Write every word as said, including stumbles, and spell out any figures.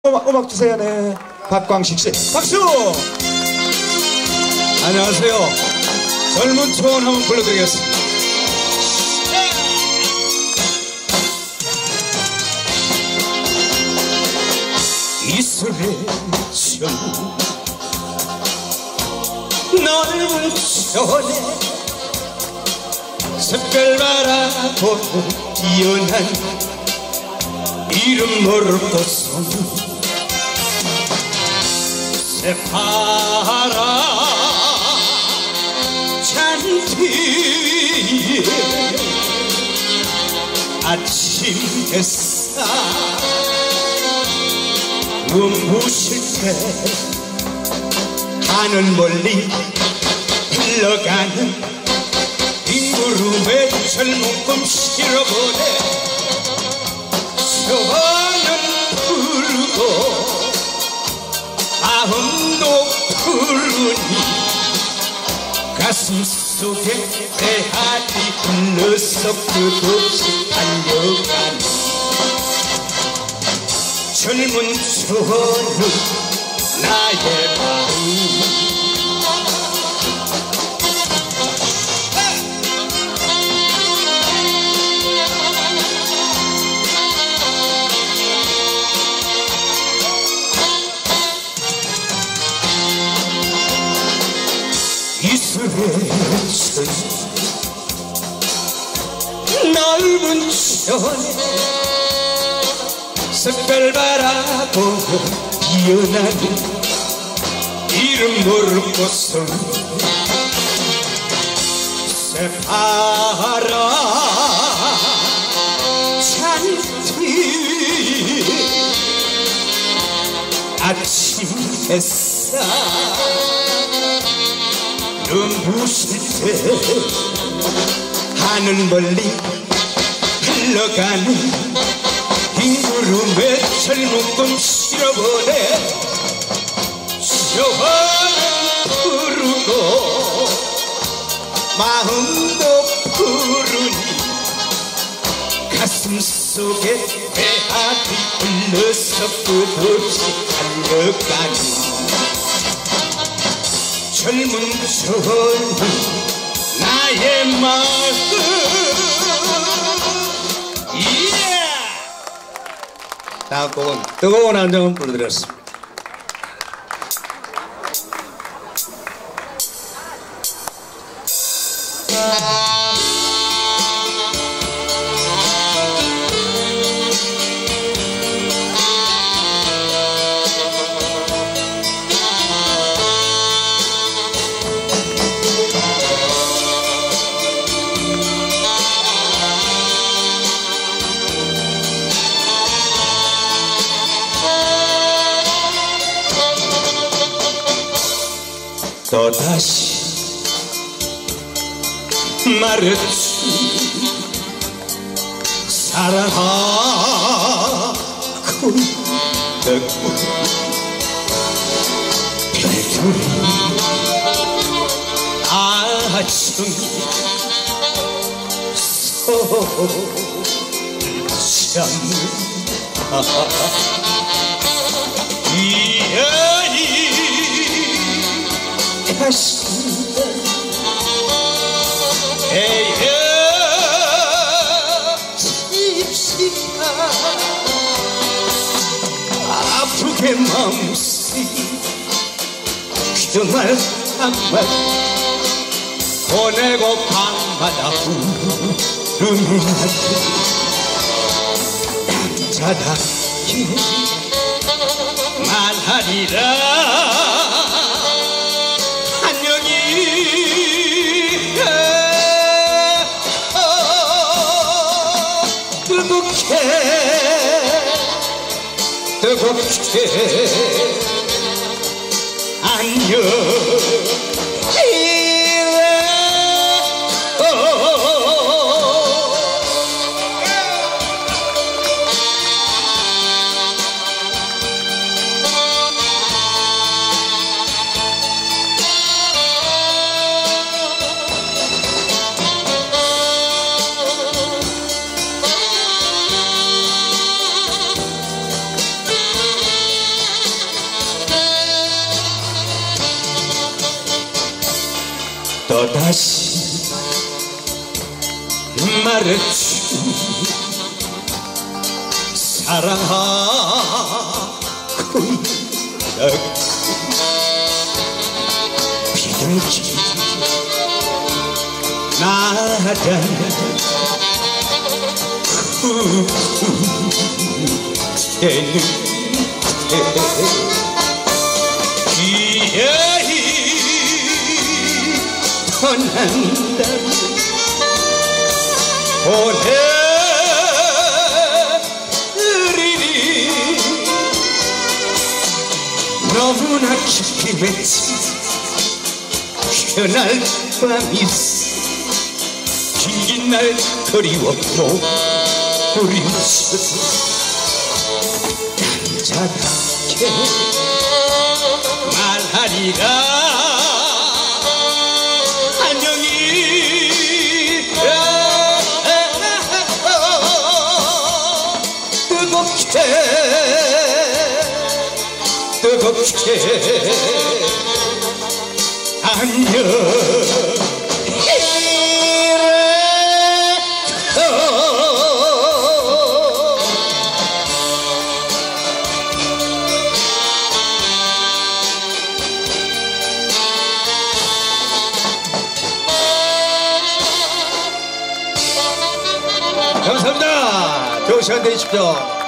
음악, 음악 주세요. 네, 박광식 씨 박수. 안녕하세요. 젊은 초원 한번 불러드리겠습니다. 이슬의 전 넓은 초원에 샛별 바라보고 뛰어난 이름 모를 꽃송 새파란 잔디에 아침 햇살 눈부실 때 하늘 멀리 흘러가는 빙구름에 젊은 꿈 실어보내 초원은 푸르고 마음도 푸르니 가슴 속에 배알이 흘러서 끝없이 달려가니 젊은 초원은 나의 마음 이슬의 전 넓은 초원에 샛별 바라보고 피어나는 이름 모를 꽃송 새파란 잔디 아침 햇살 눈부실 때 하늘 멀리 흘러가는 빙구름에 젊은 꿈 실어보내 초원은 푸르고 마음도 푸르니 가슴 속에 배알이 흘러서 끝없이 달려가니 젊은 초원은 나의 마음 다음 곡은 뜨거운 안정을 불러드렸습니다. 또다시 말했지 사랑하고 있다고 별들이 아침에 서잠을 이야이 가슴에 에여 칩시다 아프게 마음쓰이 그말 한말 보내고 밤마다 부르는 남자답게 말하리라 뜨겁게 뜨겁게 안녕 또다시 말했지 사랑하고 있다고 비둘기 나란 후회는 기어이 떠난다 보내리리 너무나 깊이 맺힌 그날 밤이 긴 날 그리웠고 그리웠어도 남자답게 말하리라 안녕히 뜨겁게 뜨겁게 안녕 감사합니다. 좋은 시간 되십시오.